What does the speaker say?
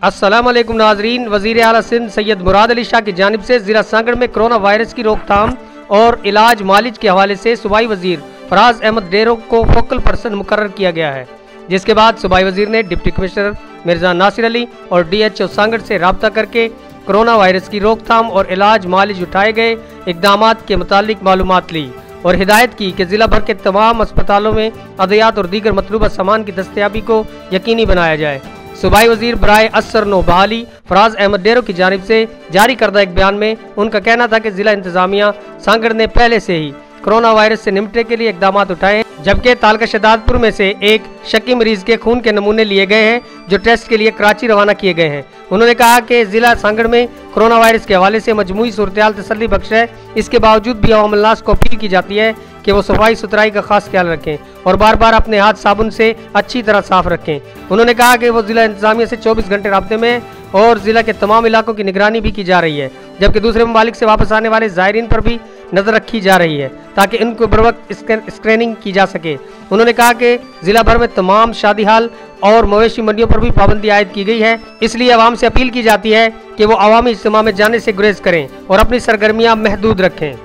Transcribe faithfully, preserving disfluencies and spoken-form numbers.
अस्सलाम वालेकुम नाजरीन। वजीर आला सिंध सैयद मुराद अली शाह की जानिब से जिला सांगड़ में कोरोना वायरस की रोकथाम और इलाज मालिज के हवाले से सूबाई वजीर फराज अहमद डेरो को फोकल पर्सन मुकर्रर किया गया है, जिसके बाद सूबाई वजीर ने डिप्टी कमिश्नर मिर्जा नासिर अली और डी एच ओ सांगड़ से रब्ता करके कोरोना वायरस की रोकथाम और इलाज मालिज उठाए गए इकदाम के मुतालिक मालूमात ली और हिदायत की कि जिला भर के तमाम अस्पतालों में अद्वियात और दीगर मतलूबा सामान की दस्तयाबी को यकीनी बनाया जाए। सूबाई वजीर बराए असर नो बहाली फराज अहमद डेरो की जानिब से जारी करदा एक बयान में उनका कहना था कि जिला इंतजामिया सांगड़ ने पहले से ही कोरोना वायरस से निपटने के लिए इकदाम उठाए हैं, जबकि तालका शहदादपुर में से एक शकी मरीज के खून के नमूने लिए गए हैं जो टेस्ट के लिए कराची रवाना किए गए हैं। उन्होंने कहा कि जिला सांगड़ में कोरोना वायरस के हवाले से मजमूई सूरत-ए-हाल तसल्ली बख्श है। इसके बावजूद भी अवाम उन्नास को अपील की जाती है कि वो सफाई सुथराई का खास ख्याल रखें और बार बार अपने हाथ साबुन से अच्छी तरह साफ रखें। उन्होंने कहा कि वो जिला इंतजामिया से चौबीस घंटे राब्ते में और जिला के तमाम इलाकों की निगरानी भी की जा रही है, जबकि दूसरे ममालिक से वापस आने वाले ज़ायरीन पर भी नजर रखी जा रही है ताकि इनको बर वक्त स्क्रीनिंग की जा सके। उन्होंने कहा कि जिला भर में तमाम शादी हाल और मवेशी मंडियों पर भी पाबंदी आयद की गई है, इसलिए आवाम से अपील की जाती है कि वो अवामी इज्तिमा में जाने से गुरेज करें और अपनी सरगर्मियां महदूद रखें।